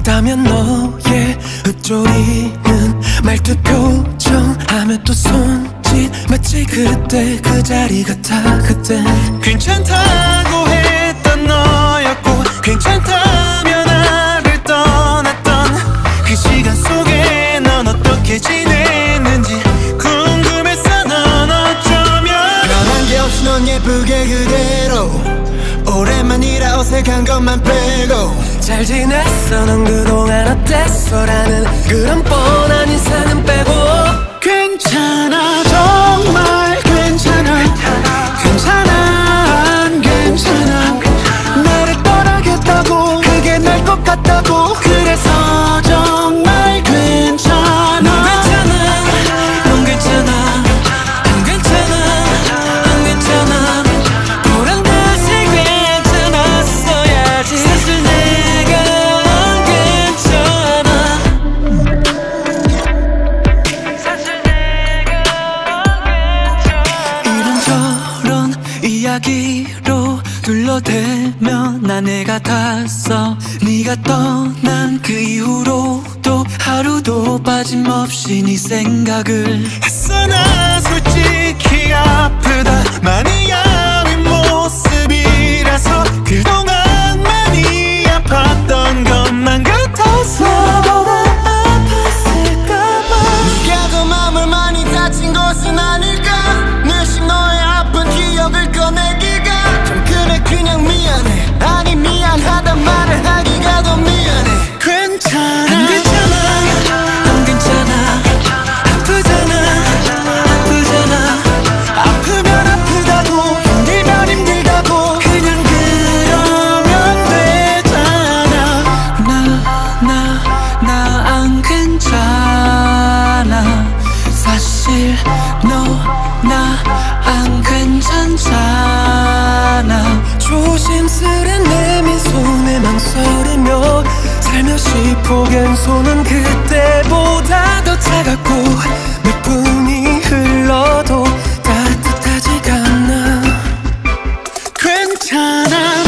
있다면 너의 흩조리는 말투 표정 하면 또 손짓 마치 그때 그 자리 같아. 그땐 괜찮다고 했던 너였고 괜찮다며 나를 떠났던 그 시간 속에 넌 어떻게 지냈는지 궁금했어. 넌 어쩌면 변한 게 없이 넌 예쁘게 그대로 오랜만이라 어색한 것만 빼고 잘 지냈어 넌 그동안 어땠어 라는 그런 뻔한 인사는 빼고 괜찮아 정말 괜찮아 괜찮아 안 괜찮아 나를 떠나겠다고 그게 날 것 같다고 그래서 정말 괜찮아 넌 괜찮아 넌 괜찮아 안 괜찮아 안 괜찮아 보란 듯이 괜찮았어야지 사실 내가 안 괜찮아 사실 내가 안 괜찮아 이런저런 이야기로 둘러대며 난 애 같았어. 네가 떠난 그 이후로도 하루도 빠짐없이 네 생각을 했어. 나 솔직히 아프다 많이 야윈 모습이라서 그동안 많이 아팠던 것만 같았어. 너보다 아팠을까봐 네가 더 마음을 많이 다친 것은 아닐까. 내심 너의 아픈 기억을 꺼내기가 좀 그래. 그냥 미안해 아니 미안하단 말을 하기가 더 미안해. 괜찮아 안 괜찮아 안 괜찮아 아프잖아 아프잖아 아프면 아프다고 힘들면 힘들다고 그냥 그러면 되잖아. 나 안 괜찮아 사실 너 나 안 괜찮잖아. 조심스레 내민 손에 망설이며 살며시 포갠 손은 그때보다 더 차갑고 몇 분이 흘러도 따뜻하지가 않아. 괜찮아